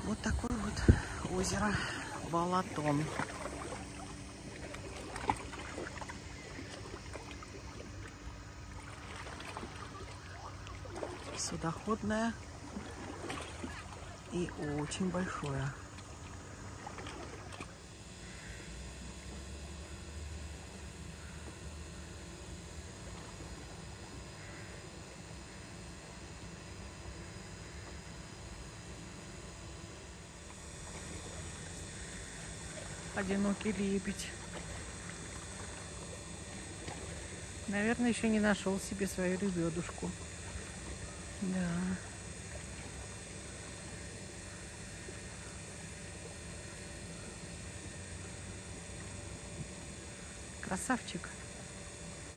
Вот такое вот озеро Балатон. Судоходное и очень большое. Одинокий лебедь. Наверное, еще не нашел себе свою лебедушку. Да. Красавчик.